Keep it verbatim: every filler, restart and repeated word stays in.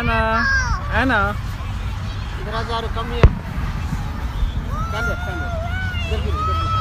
Anna, Anna. इधर आ जा, कम ये, चल चल, इधर गिर, इधर गिर।